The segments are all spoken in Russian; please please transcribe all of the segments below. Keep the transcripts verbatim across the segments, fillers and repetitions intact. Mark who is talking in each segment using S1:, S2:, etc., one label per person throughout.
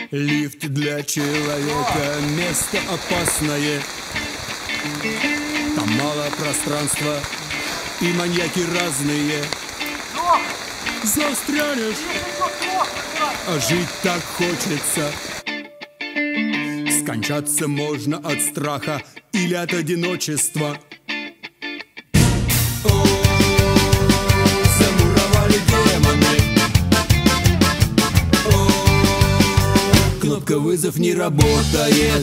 S1: Лифт для человека — место опасное. Там мало пространства и маньяки разные. Застрянешь, а жить так хочется. Скончаться можно от страха или от одиночества. О, замуровали демоны. О, кнопка вызов не работает.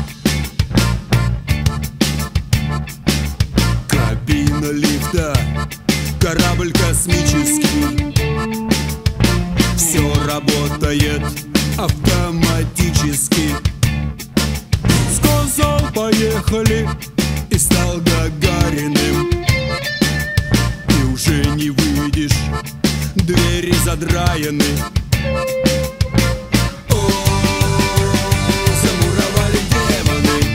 S1: Кабина лифта, корабль космический. Все работает автоматически. Сказал поехали и стал Гагариным. И уже не выйдешь, двери задраены. О, замуровали демоны.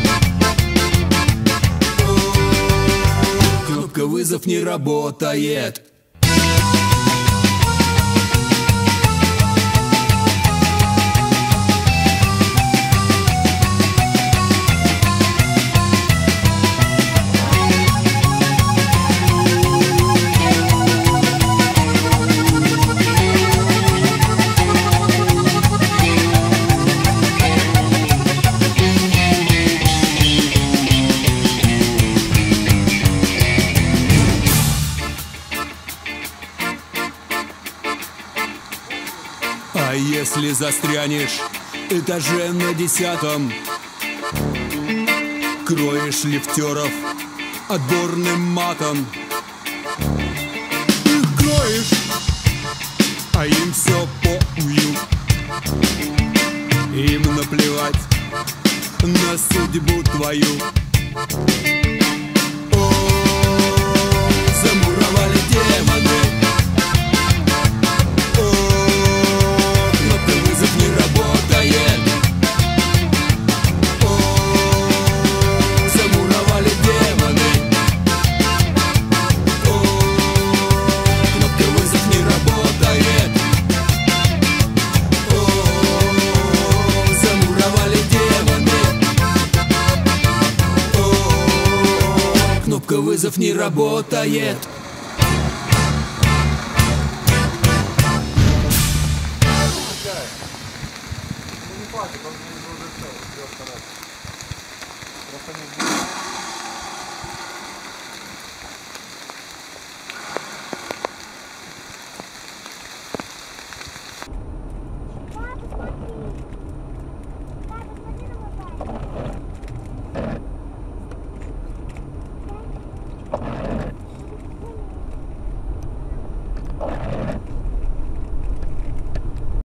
S1: О, кнопка вызов не работает. А если застрянешь этаже на десятом, кроешь лифтеров отборным матом. Их кроешь, а им все похую. Им наплевать на судьбу твою. О, замуровали демоны. Кнопка вызов не работает.
S2: Ну не хватит, он не уже все, просто нет.